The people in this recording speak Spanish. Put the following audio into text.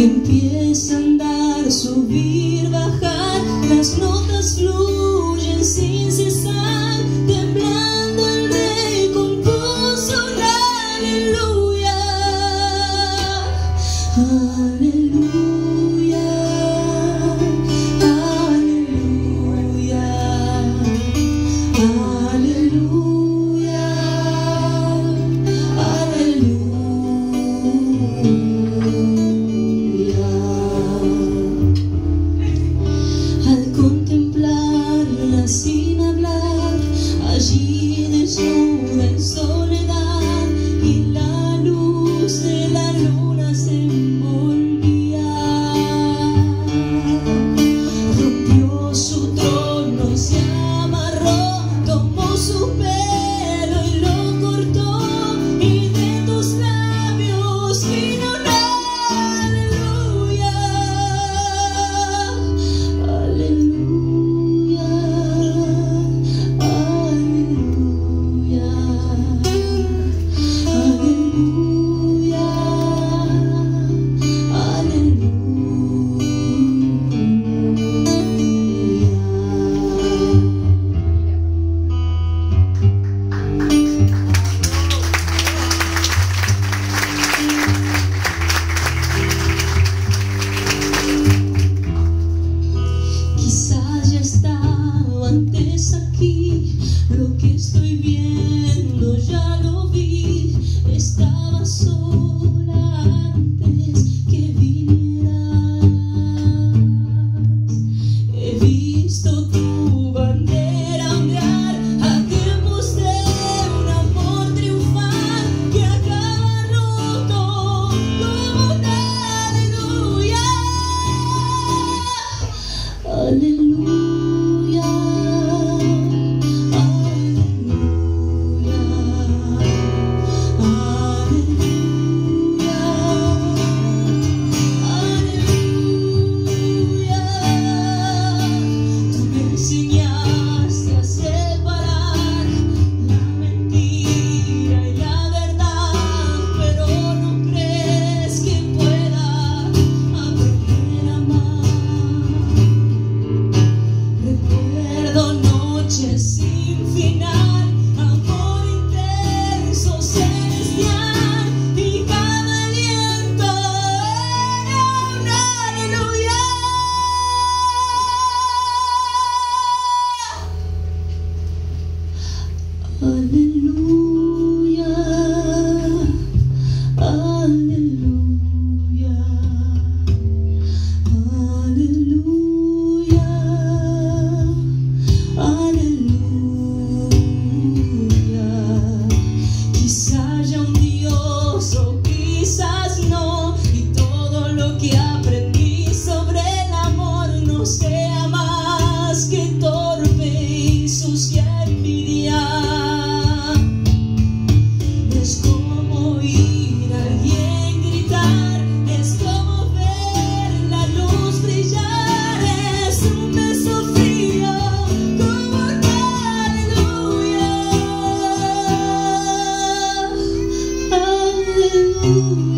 Empieza a andar, subir, bajar, las notas fluyen sin cesar, temblando el rey compuso un aleluya, aleluya, aleluya, aleluya, aleluya. Al contemplarla sin hablar, allí desnuda en soledad, y la luz de la luna se envolvía. Rompió su trono y se amarró, tomó su pelo y lo cortó, y de tus labios vino un aleluya, aleluya, aleluya, aleluya, Quizás ya estaba antes aquí, lo que estoy viendo ya lo vi, estaba sola antes que vinieras. He visto tu bandera ondear a tiempos de un amor triunfal que acaba roto como un aleluya. Aleluya, aleluya, aleluya, aleluya. Tú me enseñaste a separar la mentira y la verdad, pero no crees que pueda aprender a amar. Recuerdo noches sin final, amor intenso, celestial, y cada aliento era un aleluya, aleluya, aleluya, aleluya, aleluya. Quizás ya un Dios o quizás no, y todo lo que aprendí sobre el amor no sea más que torpe y sucia envidia. Es como oír a alguien gritar, es como ver la luz brillar, es un beso frío como un aleluya, aleluya.